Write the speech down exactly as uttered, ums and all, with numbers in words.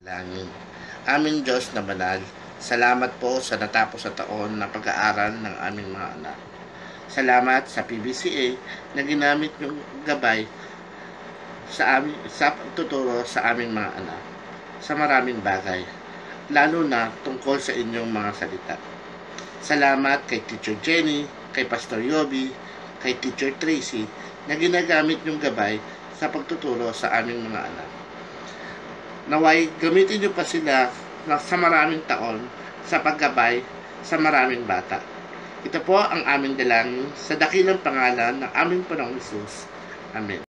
Langin. Aming Diyos na banal, salamat po sa natapos sa taon na pag-aaral ng aming mga anak. Salamat sa P B C A na ginamit yung gabay sa amin sa pagtuturo sa aming mga anak sa maraming bagay, lalo na tungkol sa inyong mga salita. Salamat kay Teacher Jenny, kay Pastor Yobi, kay Teacher Tracy na ginagamit yung gabay sa pagtuturo sa aming mga anak. Naway gamitin niyo pa sila sa maraming taon sa paggabay sa maraming bata. Ito po ang aming dalangin sa dakilang pangalan ng aming Panginoong Hesus. Amen.